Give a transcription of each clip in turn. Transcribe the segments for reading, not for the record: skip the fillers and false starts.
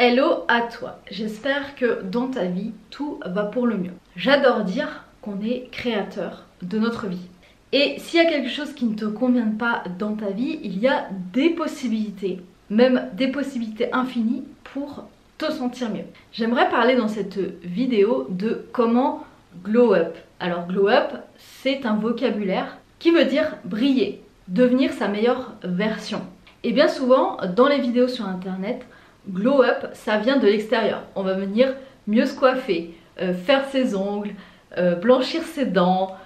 Hello à toi, j'espère que dans ta vie tout va pour le mieux. J'adore dire qu'on est créateur de notre vie. Et s'il y a quelque chose qui ne te convient pas dans ta vie, il y a des possibilités, même des possibilités infinies pour te sentir mieux. J'aimerais parler dans cette vidéo de comment glow up. Alors glow up, c'est un vocabulaire qui veut dire briller, devenir sa meilleure version. Et bien souvent, dans les vidéos sur internet, glow up, ça vient de l'extérieur. On va venir mieux se coiffer, faire ses ongles, blanchir ses dents,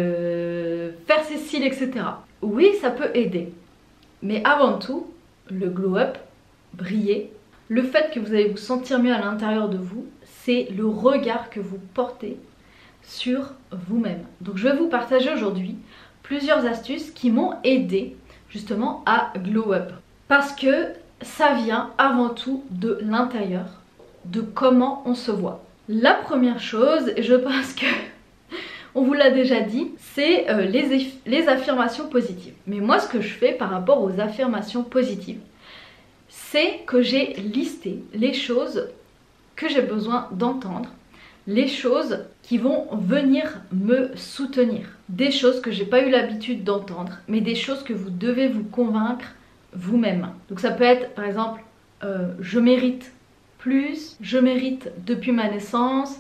faire ses cils, etc. Oui, ça peut aider. Mais avant tout, le glow up, briller, le fait que vous allez vous sentir mieux à l'intérieur de vous, c'est le regard que vous portez sur vous-même. Donc je vais vous partager aujourd'hui plusieurs astuces qui m'ont aidé justement à glow up. Parce que ça vient avant tout de l'intérieur, de comment on se voit. La première chose, et je pense que on vous l'a déjà dit, c'est les affirmations positives. Mais moi ce que je fais par rapport aux affirmations positives, c'est que j'ai listé les choses que j'ai besoin d'entendre, les choses qui vont venir me soutenir, des choses que j'ai pas eu l'habitude d'entendre, mais des choses que vous devez vous convaincre vous-même. Donc ça peut être par exemple je mérite plus, je mérite depuis ma naissance.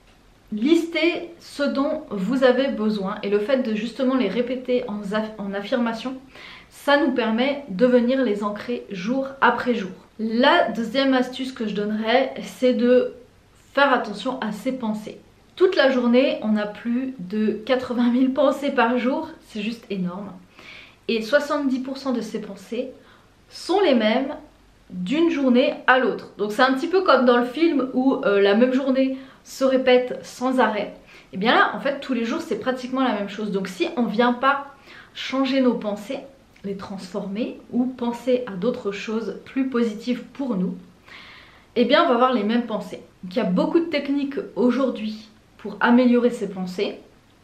Listez ce dont vous avez besoin et le fait de justement les répéter en affirmation, ça nous permet de venir les ancrer jour après jour. La deuxième astuce que je donnerais, c'est de faire attention à ses pensées. Toute la journée, on a plus de 80 000 pensées par jour, c'est juste énorme. Et 70% de ces pensées sont les mêmes d'une journée à l'autre. Donc c'est un petit peu comme dans le film où la même journée se répète sans arrêt. Et bien là, en fait, tous les jours, c'est pratiquement la même chose. Donc si on ne vient pas changer nos pensées, les transformer ou penser à d'autres choses plus positives pour nous, eh bien on va avoir les mêmes pensées. Donc il y a beaucoup de techniques aujourd'hui pour améliorer ces pensées.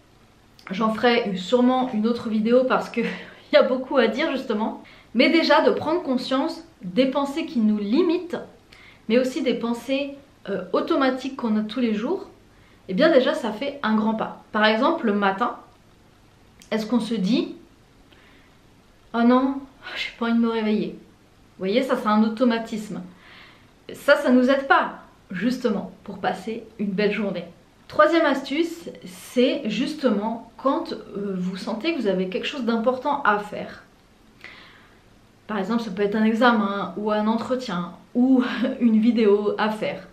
J'en ferai sûrement une autre vidéo parce qu'il y a beaucoup à dire justement. Mais déjà de prendre conscience des pensées qui nous limitent, mais aussi des pensées automatiques qu'on a tous les jours, et bien déjà ça fait un grand pas. Par exemple le matin, est-ce qu'on se dit « Oh non, j'ai pas envie de me réveiller ». Vous voyez, ça c'est un automatisme. Ça nous aide pas justement pour passer une belle journée. Troisième astuce, c'est justement quand vous sentez que vous avez quelque chose d'important à faire. Par exemple, ça peut être un examen ou un entretien ou une vidéo à faire.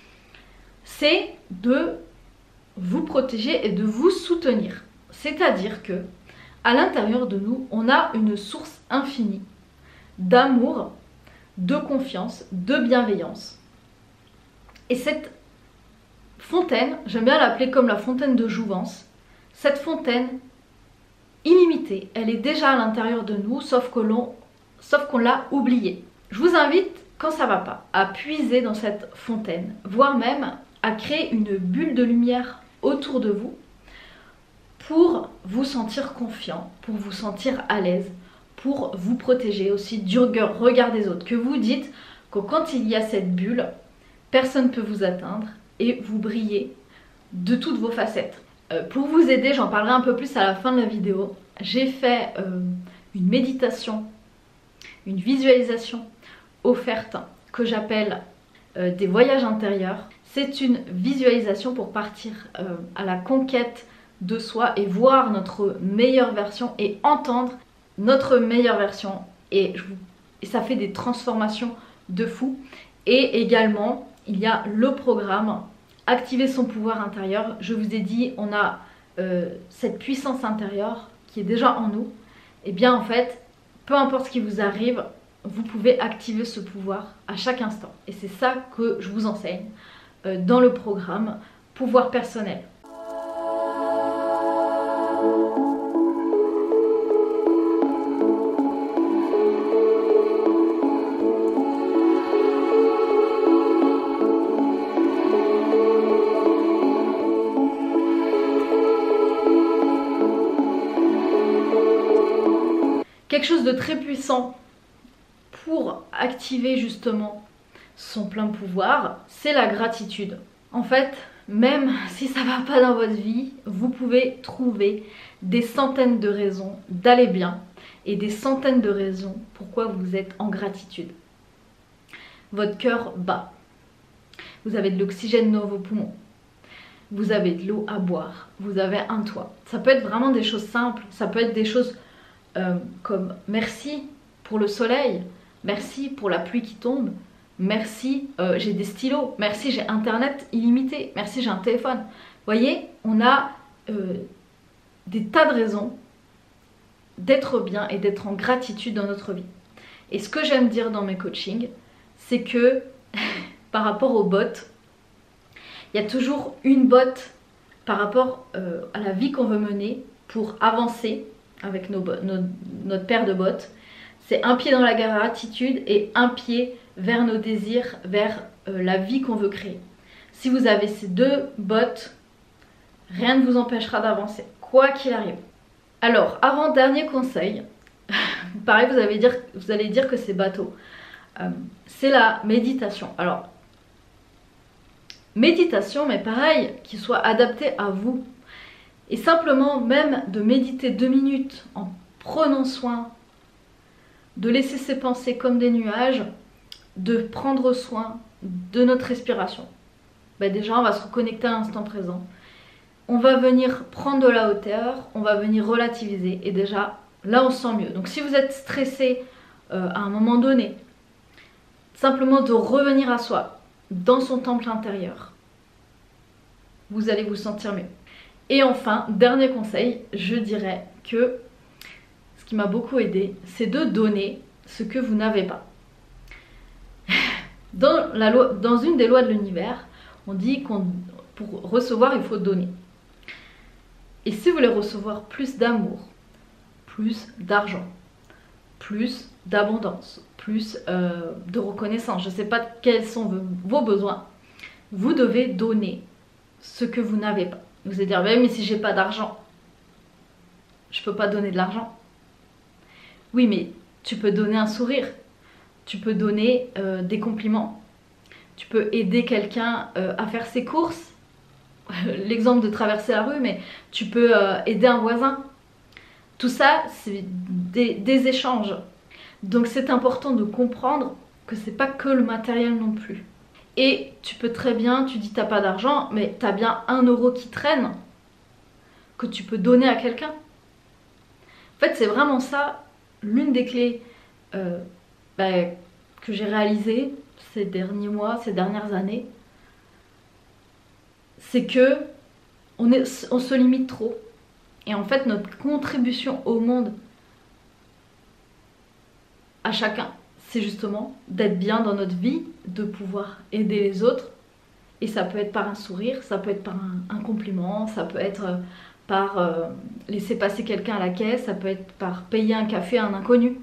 C'est de vous protéger et de vous soutenir. C'est-à-dire que à l'intérieur de nous, on a une source infinie d'amour, de confiance, de bienveillance. Et cette fontaine, j'aime bien l'appeler comme la fontaine de jouvence, cette fontaine illimitée, elle est déjà à l'intérieur de nous, sauf qu'on l'a oubliée. Je vous invite, quand ça va pas, à puiser dans cette fontaine, voire même à créer une bulle de lumière autour de vous pour vous sentir confiant, pour vous sentir à l'aise, pour vous protéger aussi du regard des autres. Que vous dites que quand il y a cette bulle, personne ne peut vous atteindre et vous brillez de toutes vos facettes. Pour vous aider, j'en parlerai un peu plus à la fin de la vidéo, j'ai fait une méditation, une visualisation offerte que j'appelle des voyages intérieurs. C'est une visualisation pour partir à la conquête de soi et voir notre meilleure version et entendre notre meilleure version. Et ça fait des transformations de fou. Et également, il y a le programme Activer son pouvoir intérieur. Je vous ai dit, on a cette puissance intérieure qui est déjà en nous. Et bien en fait, peu importe ce qui vous arrive, vous pouvez activer ce pouvoir à chaque instant. Et c'est ça que je vous enseigne dans le programme Pouvoir personnel. Quelque chose de très puissant pour activer justement son plein pouvoir, c'est la gratitude. En fait, même si ça va pas dans votre vie, vous pouvez trouver des centaines de raisons d'aller bien et des centaines de raisons pourquoi vous êtes en gratitude. Votre cœur bat. Vous avez de l'oxygène dans vos poumons. Vous avez de l'eau à boire. Vous avez un toit. Ça peut être vraiment des choses simples. Ça peut être des choses comme merci pour le soleil. Merci pour la pluie qui tombe. Merci, j'ai des stylos. Merci, j'ai internet illimité. Merci, j'ai un téléphone. Vous voyez, on a des tas de raisons d'être bien et d'être en gratitude dans notre vie. Et ce que j'aime dire dans mes coachings, c'est que par rapport aux bottes, il y a toujours une botte par rapport à la vie qu'on veut mener pour avancer avec notre paire de bottes. C'est un pied dans la gratitude et un pied vers nos désirs, vers la vie qu'on veut créer. Si vous avez ces deux bottes, rien ne vous empêchera d'avancer, quoi qu'il arrive. Alors, avant-dernier conseil, pareil, vous allez dire que c'est bateau. C'est la méditation. Alors, méditation, mais pareil, qui soit adaptée à vous. Et simplement, même de méditer 2 minutes en prenant soin, de laisser ses pensées comme des nuages, de prendre soin de notre respiration. Ben déjà, on va se reconnecter à l'instant présent. On va venir prendre de la hauteur, on va venir relativiser. Et déjà, là, on se sent mieux. Donc, si vous êtes stressé à un moment donné, simplement de revenir à soi, dans son temple intérieur, vous allez vous sentir mieux. Et enfin, dernier conseil, je dirais que ce qui m'a beaucoup aidé, c'est de donner ce que vous n'avez pas. Dans une des lois de l'univers, on dit pour recevoir, il faut donner. Et si vous voulez recevoir plus d'amour, plus d'argent, plus d'abondance, plus de reconnaissance, je ne sais pas quels sont vos besoins, vous devez donner ce que vous n'avez pas. Vous allez dire, mais si j'ai pas d'argent, je peux pas donner de l'argent. Oui, mais tu peux donner un sourire, tu peux donner des compliments, tu peux aider quelqu'un à faire ses courses, l'exemple de traverser la rue, mais tu peux aider un voisin. Tout ça, c'est des échanges. Donc c'est important de comprendre que c'est pas que le matériel non plus. Et tu peux très bien, tu dis t'as pas d'argent, mais t'as bien 1 euro qui traîne que tu peux donner à quelqu'un. En fait, c'est vraiment ça, l'une des clés que j'ai réalisées ces derniers mois, ces dernières années. C'est que on se limite trop. Et en fait, notre contribution au monde, à chacun, c'est justement d'être bien dans notre vie, de pouvoir aider les autres. Et ça peut être par un sourire, ça peut être par un compliment, ça peut être par laisser passer quelqu'un à la caisse, ça peut être par payer un café à un inconnu.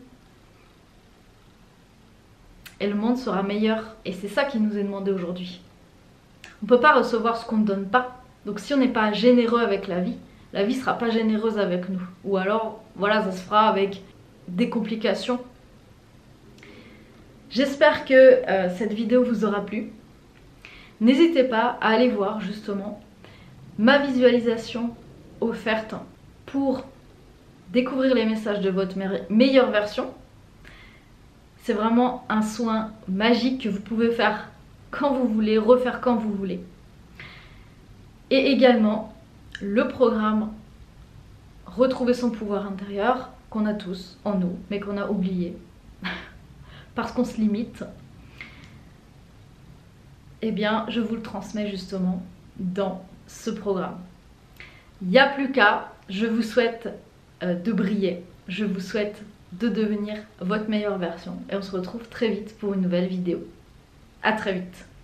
Et le monde sera meilleur. Et c'est ça qui nous est demandé aujourd'hui. On ne peut pas recevoir ce qu'on ne donne pas. Donc si on n'est pas généreux avec la vie ne sera pas généreuse avec nous. Ou alors, voilà, ça se fera avec des complications. J'espère que cette vidéo vous aura plu. N'hésitez pas à aller voir justement ma visualisation offerte pour découvrir les messages de votre meilleure version. C'est vraiment un soin magique que vous pouvez faire quand vous voulez, refaire quand vous voulez. Et également le programme Retrouver son pouvoir intérieur qu'on a tous en nous, mais qu'on a oublié parce qu'on se limite. Eh bien, je vous le transmets justement dans ce programme. Il n'y a plus qu'à, je vous souhaite de briller, je vous souhaite de devenir votre meilleure version et on se retrouve très vite pour une nouvelle vidéo. À très vite.